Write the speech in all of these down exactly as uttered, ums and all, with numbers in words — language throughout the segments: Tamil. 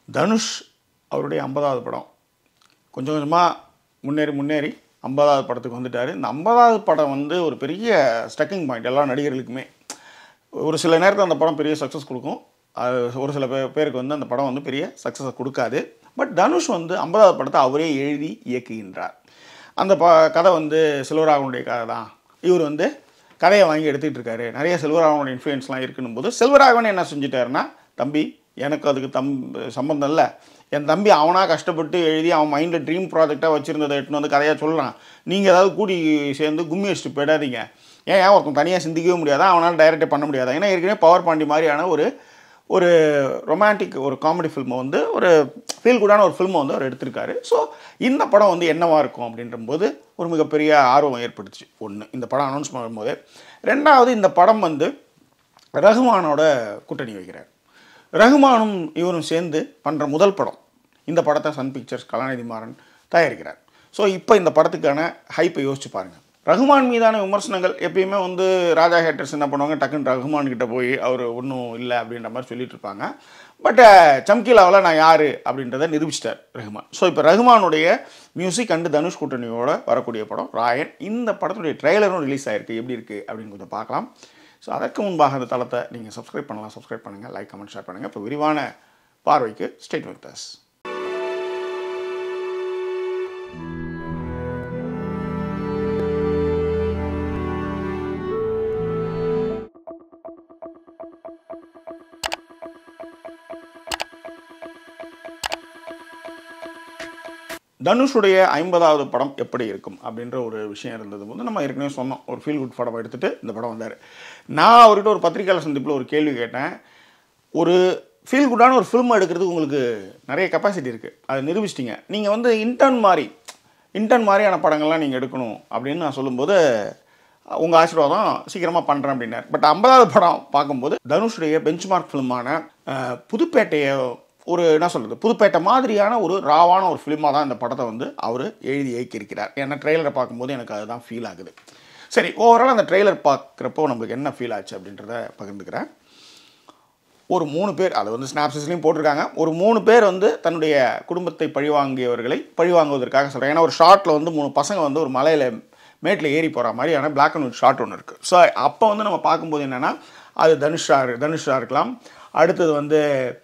தனுஷ் அவருடைய ஐம்பதாவது படம் கொஞ்சம் கொஞ்சமாக முன்னேறி முன்னேறி ஐம்பதாவது படத்துக்கு வந்துட்டார். இந்த ஐம்பதாவது படம் வந்து ஒரு பெரிய ஸ்டக்கிங் பாயிண்ட் எல்லா நடிகர்களுக்குமே. ஒரு சில நேரத்தில் அந்த படம் பெரிய சக்ஸஸ் கொடுக்கும், அது ஒரு சில பே பேருக்கு வந்து அந்த படம் வந்து பெரிய சக்ஸஸை கொடுக்காது. பட் தனுஷ் வந்து ஐம்பதாவது படத்தை அவரே எழுதி இயக்குகின்றார். அந்த ப கதை வந்து செல்வராகவனுடைய கதை தான். இவர் வந்து கதையை வாங்கி எடுத்துகிட்டு இருக்காரு. நிறைய செல்வராகவனுடைய இன்ஃப்ளூயன்ஸ்லாம் இருக்குன்னும் போது செல்வராகவன் என்ன செஞ்சுட்டாருன்னா, தம்பி எனக்கு அதுக்கு தம் சம்மந்தம் இல்லை, என் தம்பி அவனாக கஷ்டப்பட்டு எழுதி அவன் மைண்டில் ட்ரீம் ப்ராஜெக்டாக வச்சுருந்ததை எடுத்துன்னு வந்து கதையாக சொல்லலாம், நீங்கள் ஏதாவது கூடி சேர்ந்து கும்மி வச்சுட்டு போயிடாதீங்க. ஏன் ஏன் ஒருத்தன் தனியாக சிந்திக்கவே முடியாதா, அவனால் டைரக்டே பண்ண முடியாதா? ஏன்னா ஏற்கனவே பவர் பாண்டி மாதிரியான ஒரு ஒரு ரொமான்டிக் ஒரு காமெடி ஃபில்மை வந்து ஒரு ஃபீல் குடான ஒரு ஃபில்மை வந்து அவர் எடுத்திருக்காரு. ஸோ இந்த படம் வந்து என்னவாக இருக்கும் அப்படின்ற போது ஒரு மிகப்பெரிய ஆர்வம் ஏற்படுத்துச்சு. ஒன்று, இந்த படம் அனௌன்ஸ் பண்ணும்போது. ரெண்டாவது, இந்த படம் வந்து ரஹ்மானோட கூட்டணி வைக்கிறார். ரஹ்மானும் இவரும் சேர்ந்து பண்ணுற முதல் படம். இந்த படத்தை சன் பிக்சர்ஸ் கலாநிதி மாறன் தயாரிக்கிறார். ஸோ இப்போ இந்த படத்துக்கான ஹைப்பை யோசிச்சு பாருங்கள். ரஹ்மான் மீதான விமர்சனங்கள் எப்பயுமே வந்து ராஜா ஹேட்டர்ஸ் என்ன பண்ணுவாங்க, டக்குன்னு ரஹ்மான் கிட்ட போய் அவர் ஒன்றும் இல்லை அப்படின்ற மாதிரி சொல்லிட்டு இருப்பாங்க. பட் சம்கீலாவில் நான் யார் அப்படின்றத நிரூபிச்சிட்டார் ரஹ்மான். ஸோ இப்போ ரஹ்மானுடைய மியூசிக் அண்டு தனுஷ் கூட்டணியோட வரக்கூடிய படம் ராயன். இந்த படத்துடைய ட்ரெய்லரும் ரிலீஸ் ஆகிருக்கு. எப்படி இருக்குது அப்படின்னு கொஞ்சம் பார்க்கலாம். ஸோ அதற்கு முன்பாக அந்த தளத்தை நீங்கள் சப்ஸ்கிரைப் பண்ணலாம். சப்ஸ்கிரைப் பண்ணுங்கள், லைக், கமெண்ட், ஷேர் பண்ணுங்கள். இப்போ விரிவான பார்வைக்கு ஸ்டேட் வித் அஸ். தனுஷுடைய ஐம்பதாவது படம் எப்படி இருக்கும் அப்படின்ற ஒரு விஷயம் இருந்தது போது நம்ம ஏற்கனவே சொன்னோம், ஒரு ஃபீல் குட் படம் எடுத்துகிட்டு இந்த படம் வந்தார். நான் அவர்கிட்ட ஒரு பத்திரிகையாளர் சந்திப்பில் ஒரு கேள்வி கேட்டேன். ஒரு ஃபீல் குட்டான ஒரு ஃபில்ம் எடுக்கிறதுக்கு உங்களுக்கு நிறைய கெப்பாசிட்டி இருக்குது, அதை நிரூபிச்சிட்டிங்க. நீங்கள் வந்து இன்டர்ன் மாதிரி இன்டர்ன் மாதிரியான படங்கள்லாம் நீங்கள் எடுக்கணும் அப்படின்னு நான் சொல்லும்போது, உங்கள் ஆசீர்வாதம் சீக்கிரமாக பண்ணுறேன் அப்படின்னார். பட் ஐம்பதாவது படம் பார்க்கும்போது தனுஷுடைய பெஞ்ச்மார்க் ஃபிலிமான புதுப்பேட்டையை ஒரு என்ன சொல்கிறது புதுப்பேட்டை மாதிரியான ஒரு ராவான ஒரு ஃபிலிமாக தான் இந்த படத்தை வந்து அவர் எழுதி இயக்கியிருக்கிறார். ஏன்னா ட்ரெய்லரை பார்க்கும்போது எனக்கு அதுதான் ஃபீல் ஆகுது. சரி, ஓவரால் அந்த ட்ரெய்லர் பார்க்குறப்போ நம்மளுக்கு என்ன ஃபீல் ஆச்சு அப்படின்றத பகிர்ந்துக்கிறேன். ஒரு மூணு பேர், அதை வந்து ஸ்னாப்ஸஸ்லையும் போட்டிருக்காங்க, ஒரு மூணு பேர் வந்து தன்னுடைய குடும்பத்தை பழிவாங்கியவர்களை பழிவாங்குவதற்காக சொல்கிறேன். ஏன்னா ஒரு ஷார்ட்டில் வந்து மூணு பசங்க வந்து ஒரு மலையில் மேட்டில் ஏறி போகிற மாதிரியான பிளாக் அண்ட் ஒயிட் ஷார்ட் ஒன்று இருக்குது. ஸோ அப்போ வந்து நம்ம பார்க்கும்போது என்னென்னா, அது தனுஷா தனுஷாக இருக்கலாம், அடுத்தது வந்து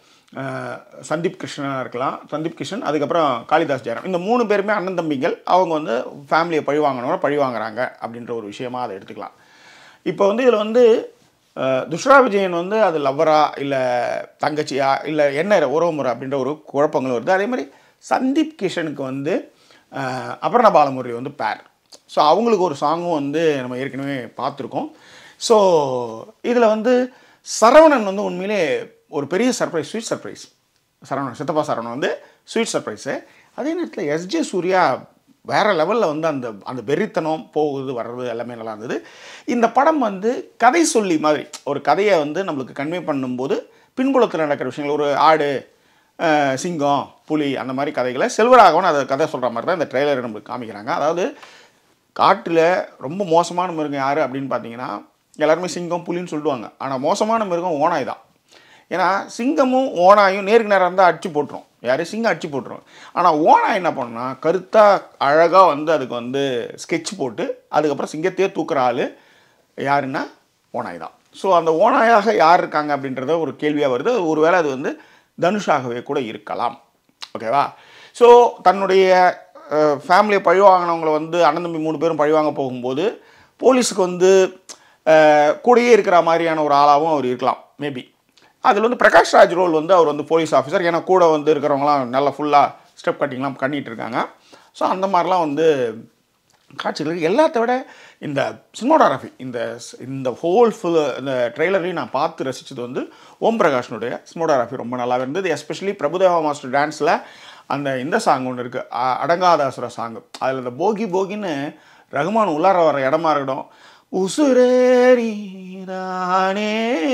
சந்தீப் கிருஷ்ணனாக இருக்கலாம், சந்தீப் கிருஷ்ணன், அதுக்கப்புறம் காளிதாஸ் ஜெயராம். இந்த மூணு பேருமே அண்ணன் தம்பிகள். அவங்க வந்து ஃபேமிலியை பழி வாங்கினவங்க பழி வாங்குறாங்க அப்படின்ற ஒரு விஷயமா அதை எடுத்துக்கலாம். இப்போ வந்து இதில் வந்து துஷ்ரா விஜயன் வந்து அது லவ்வரா இல்லை தங்கச்சியா இல்லை என்ன உறவுமுறை அப்படின்ற ஒரு குழப்பங்கள் வருது. அதே மாதிரி சந்தீப் கிஷனுக்கு வந்து அபர்ணா பாலமுரளி வந்து பேர். ஸோ அவங்களுக்கு ஒரு சாங்கும் வந்து நம்ம ஏற்கனவே பார்த்துருக்கோம். ஸோ இதில் வந்து சரவணன் வந்து உண்மையிலே ஒரு பெரிய சர்ப்ரைஸ், ஸ்வீட் சர்ப்ரைஸ். சரவணன், சித்தப்பா சரவணன் வந்து ஸ்வீட் சர்ப்ரைஸு. அதே நேரத்தில் எஸ்ஜே சூர்யா வேறு லெவலில் வந்து அந்த அந்த வெறித்தனம் போகுது வர்றது எல்லாமே நல்லா இருந்தது. இந்த படம் வந்து கதை சொல்லி மாதிரி ஒரு கதையை வந்து நம்மளுக்கு கன்வே பண்ணும்போது பின்புலத்தில் நடக்கிற விஷயங்கள், ஒரு ஆடு, சிங்கம், புலி, அந்த மாதிரி கதைகளை செல்வராகவன் அதை கதை சொல்கிற மாதிரி தான் இந்த ட்ரெய்லரை நம்மளுக்கு காமிக்கிறாங்க. அதாவது காட்டில் ரொம்ப மோசமான மிருகம் யார் அப்படின்னு பார்த்தீங்கன்னா எல்லாருமே சிங்கம், புலின்னு சொல்லுவாங்க. ஆனால் மோசமான மிருகம் ஓனாய் தான். ஏன்னா சிங்கமும் ஓனாயும் நேருக்கு நேரம் இருந்தால் அடிச்சு போட்டுரும், யாரையும் சிங்கம் அடிச்சு போட்டுரும். ஆனால் ஓனாய் என்ன பண்ணா, கருத்தாக அழகாக வந்து அதுக்கு வந்து ஸ்கெட்ச் போட்டு அதுக்கப்புறம் சிங்கத்தையே தூக்குற ஆள் யாருன்னா ஓனாய் தான். ஸோ அந்த ஓனாயாக யார் இருக்காங்க அப்படின்றத ஒரு கேள்வியாக வருது. ஒருவேளை அது வந்து தனுஷாகவே கூட இருக்கலாம். ஓகேவா? ஸோ தன்னுடைய ஃபேமிலியை பழிவாங்கினவங்களை வந்து அண்ணன் தம்பி மூணு பேரும் பழிவாங்க போகும்போது போலீஸுக்கு வந்து கூடயே இருக்கிற மாதிரியான ஒரு ஆளாகவும் அவர் இருக்கலாம் மேபி. அதில் வந்து பிரகாஷ் ராஜ் ரோல் வந்து அவர் வந்து போலீஸ் ஆஃபீஸர். ஏன்னா கூட வந்து இருக்கிறவங்களாம் நல்லா ஃபுல்லாக ஸ்டெப் கட்டிங்லாம் பண்ணிகிட்டு இருக்காங்க. ஸோ அந்த மாதிரிலாம் வந்து காட்சிகளுக்கு எல்லாத்த விட இந்த சினிமாட்டோகிராஃபி, இந்த இந்த ஹோல் ஃபுல் இந்த ட்ரெய்லரையும் நான் பார்த்து ரசித்தது வந்து ஓம் பிரகாஷ்னுடைய சினிமாட்டோகிராஃபி ரொம்ப நல்லா இருந்தது. எஸ்பெஷலி பிரபுதேவா மாஸ்டர் டான்ஸில் அந்த இந்த சாங் ஒன்று இருக்குது, அடங்காதாசுர சாங்கு. அதில் இந்த போகி போகின்னு ரகுமான் உள்ளார வர இடமா இருக்கட்டும், உசுரே நீதானே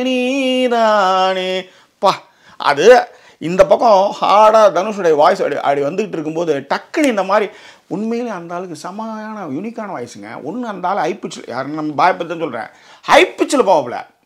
நீதானே பா, அது இந்த பக்கம் ஹார்டாக தனுஷுடைய வாய்ஸ் அப்படி அப்படி வந்துக்கிட்டு இருக்கும்போது டக்குன்னு இந்த மாதிரி உண்மையிலே அந்த ஆளுக்கு சமையான யூனிக்கான வாய்ஸுங்க. ஒன்று அந்த ஆள் ஹை பிச்சில், யாருன்னு நம்ம பாய் பற்றி தான் சொல்கிறேன், ஹை பிச்சில் போகல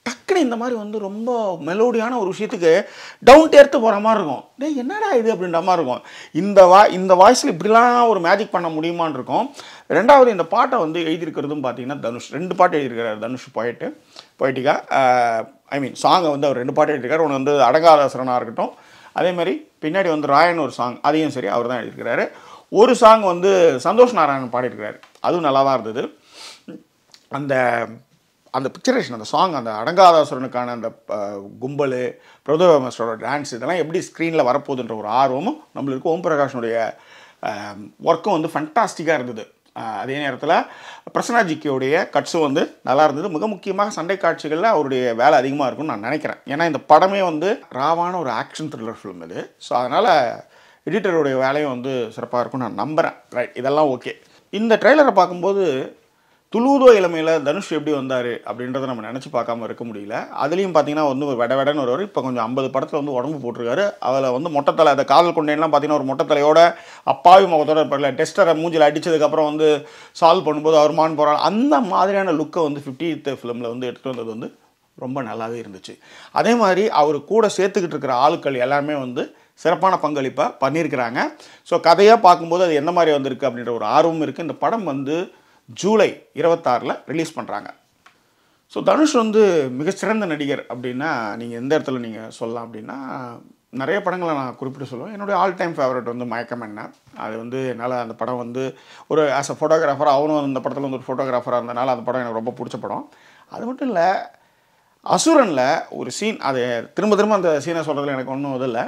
டக்குன்னு இந்த மாதிரி வந்து ரொம்ப மெலோடியான ஒரு விஷயத்துக்கு டவுன் டேர்த்து போகிற மாதிரி இருக்கும். டே என்னடா இது அப்படின்ற மாதிரி இருக்கும். இந்த வா இந்த வாய்ஸில் இப்படிலாம் ஒரு மேஜிக் பண்ண முடியுமான்னு இருக்கும். ரெண்டாவது இந்த பாட்டை வந்து எழுதியிருக்கிறதும் பார்த்தீங்கன்னா தனுஷ் ரெண்டு பாட்டு எழுதியிருக்கிறார். தனுஷ் போயிட்டு போயிட்டிக்கா ஐ மீன் சாங்கை வந்து அவர் ரெண்டு பாட்டு எழுதியிருக்காரு. ஒன்று வந்து அடங்காதாசரனாக இருக்கட்டும், அதே மாதிரி பின்னாடி வந்து ராயன் ஒரு சாங், அதையும் சரி அவர் தான் எழுதியிருக்கிறாரு. ஒரு சாங் வந்து சந்தோஷ் நாராயணன் பாடியிருக்கிறாரு, அதுவும் நல்லா தான் இருந்தது. அந்த அந்த பிக்சரேஷன், அந்த சாங், அந்த அடங்காதாசுரனுக்கான அந்த கும்பல், பிரபுதேவா மாஸ்டரோட டான்ஸ், இதெல்லாம் எப்படி ஸ்க்ரீனில் வரப்போகுதுன்ற ஒரு ஆர்வமும் நம்மளுக்கு. ஓம் பிரகாஷனுடைய ஒர்க்கும் வந்து ஃபண்டாஸ்டிக்காக இருந்தது. அதே நேரத்தில் பிரசன்னாஜிக்கியோடைய கட்ஸும் வந்து நல்லா இருந்தது. மிக முக்கியமாக சண்டை காட்சிகளில் அவருடைய வேலை அதிகமாக இருக்கும்னு நான் நினைக்கிறேன். ஏன்னா இந்த படமே வந்து ராவான ஒரு ஆக்ஷன் த்ரில்லர் ஃபிலிம் இது. ஸோ அதனால் எடிட்டருடைய வேலையும் வந்து சிறப்பாக இருக்கும்னு நான் நம்புகிறேன். ரைட், இதெல்லாம் ஓகே. இந்த ட்ரெய்லரை பார்க்கும்போது துளுதோ இளமையில் தனுஷ் எப்படி வந்தார் அப்படின்றத நம்ம நினச்சி பார்க்காம இருக்க முடியல. அதுலேயும் பார்த்தீங்கன்னா வந்து ஒரு வெட வெடன்னு வருவார். இப்போ கொஞ்சம் ஐம்பது படத்தில் வந்து உடம்பு போட்டிருக்காரு. அதில் வந்து மொட்டைத்தலை, அந்த காதல் கொண்டேன்லாம் பார்த்தீங்கன்னா ஒரு மொட்டைத்தலையோட அப்பாவி முகத்தோட இருப்பார்ல, டெஸ்டரை மூஞ்சில் அடித்ததுக்கப்புறம் வந்து சால்வ் பண்ணும்போது அவர் மான் போகிறார், அந்த மாதிரியான லுக்கை வந்து ஃபிஃப்டித் ஃபிலிமில் வந்து எடுத்துகிட்டு வந்தது வந்து ரொம்ப நல்லாவே இருந்துச்சு. அதே மாதிரி அவர் கூட சேர்த்துக்கிட்டு இருக்கிற ஆளுக்கள் எல்லாமே வந்து சிறப்பான பங்களிப்பை பண்ணியிருக்கிறாங்க. ஸோ கதையாக பார்க்கும்போது அது எந்த மாதிரி வந்திருக்கு அப்படின்ற ஒரு ஆர்வம் இருக்குது. இந்த படம் வந்து ஜூலை இருபத்தாறில் ரிலீஸ் பண்ணுறாங்க. ஸோ தனுஷ் வந்து மிகச்சிறந்த நடிகர் அப்படின்னா நீங்கள் எந்த இடத்துல நீங்கள் சொல்லலாம் அப்படின்னா, நிறைய படங்களை நான் குறிப்பிட்டு சொல்லுவேன். என்னுடைய ஆல் டைம் ஃபேவரட் வந்து மயக்கம் என்ன. அது வந்து என்னால் அந்த படம் வந்து ஒரு ஆஸ் அ ஃபோட்டோகிராஃபர், அவரும் அந்த படத்தில் வந்து ஒரு ஃபோட்டோகிராஃபராக இருந்தனால அந்த படம் எனக்கு ரொம்ப பிடிச்ச படம். அது மட்டும் இல்லை, அசுரனில் ஒரு சீன், அது திரும்ப திரும்ப அந்த சீனை சொல்கிறதுல எனக்கு ஒன்றும் இதில்லை.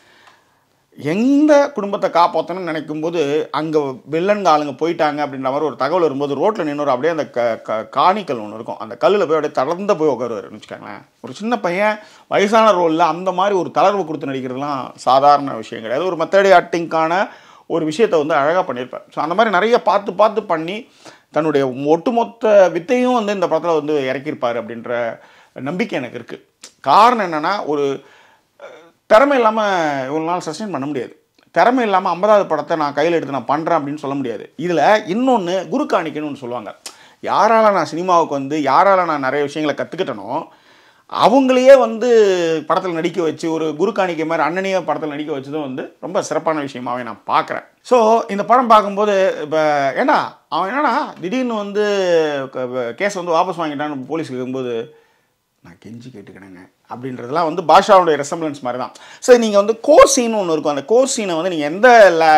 எந்த குடும்பத்தை காப்பாற்றணும்னு நினைக்கும்போது அங்கே வில்லன்க ஆளுங்க போயிட்டாங்க அப்படின்ற மாதிரி ஒரு தகவல் வரும்போது ரோட்டில் நின்று அப்படியே அந்த க க காணிக்கல் ஒன்று இருக்கும், அந்த கல்லில் போய் அப்படியே தளர்ந்து போய் உட்காருவாருன்னு வச்சுக்கோங்களேன். ஒரு சின்ன பையன் வயசான ரோலில் அந்த மாதிரி ஒரு தளர்வு கொடுத்து நடிக்கிறதுலாம் சாதாரண விஷயம் கிடையாது. ஒரு மெத்தடி ஆக்டிங்கான ஒரு விஷயத்தை வந்து அழகாக பண்ணியிருப்பார். ஸோ அந்த மாதிரி நிறைய பார்த்து பார்த்து பண்ணி தன்னுடைய ஒட்டுமொத்த வித்தையும் வந்து இந்த படத்தில் வந்து இறக்கியிருப்பார் அப்படின்ற நம்பிக்கை எனக்கு இருக்குது. காரணம் என்னென்னா, ஒரு திறமை இல்லாமல் இவ்வளோ நாள் சஸ்டெயின் பண்ண முடியாது. திறமை இல்லாமல் ஐம்பதாவது படத்தை நான் கையில் எடுத்து நான் பண்ணுறேன் அப்படின்னு சொல்ல முடியாது. இதில் இன்னொன்று குரு காணிக்கன்னு ஒன்று சொல்லுவாங்க. யாரால் நான் சினிமாவுக்கு வந்து யாரால் நான் நிறைய விஷயங்களை கற்றுக்கிட்டனோ அவங்களையே வந்து படத்தில் நடிக்க வச்சு ஒரு குரு காணிக்கை மாதிரி அண்ணனையே படத்தில் நடிக்க வச்சதும் வந்து ரொம்ப சிறப்பான விஷயமாகவே நான் பார்க்குறேன். ஸோ இந்த படம் பார்க்கும்போது இப்போ ஏன்னா அவன் என்னன்னா திடீர்னு வந்து கேஸ் வந்து வாபஸ் வாங்கிட்டான்னு போலீஸ் கேட்கும்போது நான் கெஞ்சி கேட்டுக்கினேங்க அப்படின்றதுலாம் வந்து பாஷாவுடைய ரெசம்பிளன்ஸ் மாதிரி தான். சரி, நீங்கள் வந்து கோர் சீன் ஒன்று இருக்கும், அந்த கோர் சீனை வந்து நீங்கள் எந்த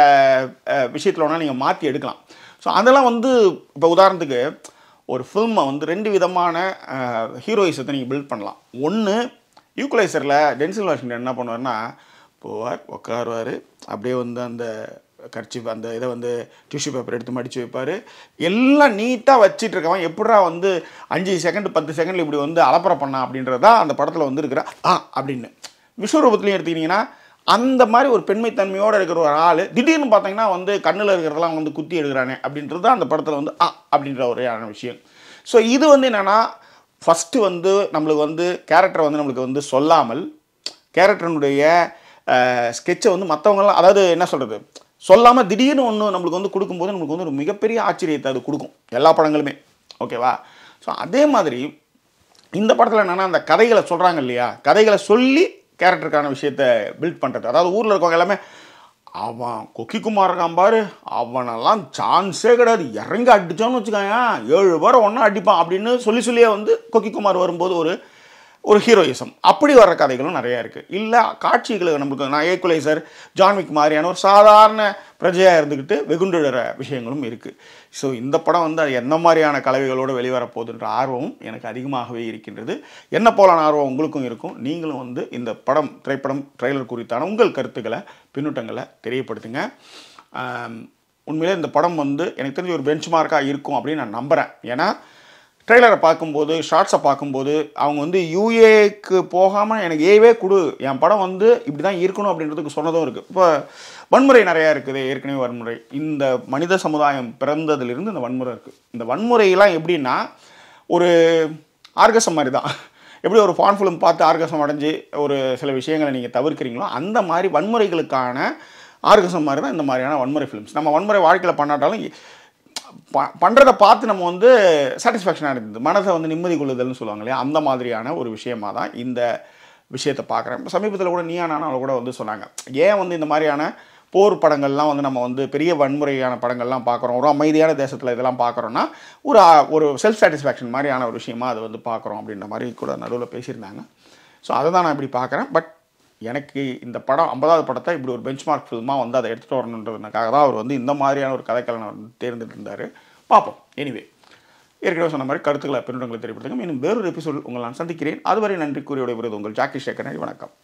விஷயத்தில் வேணால் நீங்கள் மாற்றி எடுக்கலாம். ஸோ அதெல்லாம் வந்து இப்போ உதாரணத்துக்கு ஒரு ஃபில்மை வந்து ரெண்டு விதமான ஹீரோயிசத்தை நீங்கள் பில்ட் பண்ணலாம். ஒன்று, ஈக்குவலைசரில் டென்சில் வாஷிங்டன் என்ன பண்ணுவார்னா, போவார், உட்காருவார், அப்படியே வந்து அந்த கர்ச்சி அந்த இதை வந்து டிஷ்யூ பேப்பர் எடுத்து மடித்து வைப்பார், எல்லாம் நீட்டாக வச்சிட்டு இருக்கவன் எப்படா வந்து அஞ்சு செகண்ட் பத்து செகண்டில் இப்படி வந்து அலப்பறை பண்ணா அப்படின்றதா அந்த படத்தில் வந்து இருக்கிற ஆ அப்படின்னு. விஸ்வரூபத்துலையும் எடுத்துக்கிட்டிங்கன்னா அந்த மாதிரி ஒரு பெண்மைத்தன்மையோடு இருக்கிற ஒரு ஆள் திடீர்னு பார்த்தீங்கன்னா வந்து கண்ணில் இருக்கிறதெல்லாம் வந்து குத்தி எடுக்கிறானே அப்படின்றது தான் அந்த படத்தில் வந்து ஆ அப்படின்ற ஒரு விஷயம். ஸோ இது வந்து என்னென்னா, ஃபஸ்ட்டு வந்து நம்மளுக்கு வந்து கேரக்டரை வந்து நம்மளுக்கு வந்து சொல்லாமல் கேரக்டருடைய ஸ்கெட்சை வந்து மற்றவங்களாம், அதாவது என்ன சொல்கிறது, சொல்லாமல் திடீர்னு ஒன்று நம்மளுக்கு வந்து கொடுக்கும்போது நம்மளுக்கு வந்து ஒரு மிகப்பெரிய ஆச்சரியத்தை அது கொடுக்கும் எல்லா படங்களுமே. ஓகேவா? ஸோ அதே மாதிரி இந்த படத்தில் என்னென்னா, அந்த கதைகளை சொல்கிறாங்க இல்லையா, கதைகளை சொல்லி கேரக்டருக்கான விஷயத்தை பில்ட் பண்ணுறது. அதாவது ஊரில் இருக்கவங்க எல்லாமே அவன் கொக்கிக்குமார் இருக்கான் பாரு, அவனெல்லாம் சான்ஸே கிடையாது, இறங்கி அடித்தோன்னு வச்சுக்காங்க ஏழு பேரை ஒன்றா அடிப்பான் அப்படின்னு சொல்லி சொல்லியே வந்து கொக்கிக்குமார் வரும்போது ஒரு ஒரு ஹீரோயிசம் அப்படி வர்ற கதைகளும் நிறையா இருக்குது. இல்லை காட்சிகளுக்கு நம்மளுக்கு நான் ஈக்குவலைசர் ஜான்விக் மாதிரியான ஒரு சாதாரண பிரஜையாக இருந்துக்கிட்டு வெகுண்டுடுற விஷயங்களும் இருக்குது. ஸோ இந்த படம் வந்து அது எந்த மாதிரியான கலவைகளோடு வெளிவரப்போகுதுன்ற ஆர்வமும் எனக்கு அதிகமாகவே இருக்கின்றது. என்ன போலான ஆர்வம் உங்களுக்கும் இருக்கும். நீங்களும் வந்து இந்த படம் திரைப்படம் ட்ரெய்லர் குறித்தான உங்கள் கருத்துக்களை பின்னூட்டங்களை தெரியப்படுத்துங்க. உண்மையிலே இந்த படம் வந்து எனக்கு தெரிஞ்ச ஒரு பெஞ்ச் மார்க்காக இருக்கும் அப்படின்னு நான் நம்புகிறேன். ஏன்னா ட்ரெய்லரை பார்க்கும்போது ஷார்ட்ஸை பார்க்கும்போது அவங்க வந்து யூஏக்கு போகாமல் எனக்கு ஏவே கொடு, என் படம் வந்து இப்படி தான் இருக்கணும் அப்படின்றதுக்கு சொன்னதும் இருக்குது. இப்போ வன்முறை நிறையா இருக்குது, ஏற்கனவே வன்முறை, இந்த மனித சமுதாயம் பிறந்ததுலேருந்து இந்த வன்முறை இருக்குது. இந்த வன்முறையெல்லாம் எப்படின்னா ஒரு ஆர்கசம் மாதிரி தான். எப்படி ஒரு ஃபான் ஃபிலிம் பார்த்து ஆர்கசம் அடைஞ்சு ஒரு சில விஷயங்களை நீங்கள் தவிர்க்கிறீங்களோ அந்த மாதிரி வன்முறைகளுக்கான ஆர்கசம் மாதிரி தான் இந்த மாதிரியான வன்முறை ஃபிலிம்ஸ். நம்ம வன்முறை வாழ்க்கையில் பண்ணாட்டாலும் ப பண்ணுறதை பார்த்து நம்ம வந்து சாட்டிஸ்ஃபேக்ஷனாக இருந்தது, மனதை வந்து நிம்மதி கொள்ளுதல்னு சொல்லுவாங்க இல்லையா, அந்த மாதிரியான ஒரு விஷயமாக தான் இந்த விஷயத்தை பார்க்குறேன். சமீபத்தில் கூட நீயா நானால கூட வந்து சொன்னாங்க, ஏன் வந்து இந்த மாதிரியான போர் படங்கள்லாம் வந்து நம்ம வந்து பெரிய வன்முறையான படங்கள்லாம் பார்க்குறோம், ஒரு அமைதியான தேசத்தில் இதெல்லாம் பார்க்குறோன்னா ஒரு ஒரு செல்ஃப் சாட்டிஸ்ஃபேக்ஷன் மாதிரியான ஒரு விஷயமா அது வந்து பார்க்குறோம் அப்படின்ற மாதிரி கூட நடுவில் பேசியிருந்தாங்க. ஸோ அதை தான் நான் இப்படி பார்க்குறேன். பட் எனக்கு இந்த படம் ஐம்பதாவது படத்தை இப்படி ஒரு பெஞ்ச் மார்க் ஃபில்மாக வந்து அதை எடுத்துகிட்டு வரணுன்றதுக்காக தான் அவர் வந்து இந்த மாதிரியான ஒரு கதைக்கலனை வந்து தேர்ந்தெடுத்திருந்தார். பார்ப்போம். எனிவே, ஏற்கனவே சொன்ன மாதிரி கருத்துக்களை பின்னங்களை தெரியப்படுத்துங்க. இன்னும் வேறொரு எபிசோடு உங்களை நான் சந்திக்கிறேன். அதுவரை நன்றி கூறிய விடைபெறுவது உங்கள் ஜாக்கி சேகர். வணக்கம்.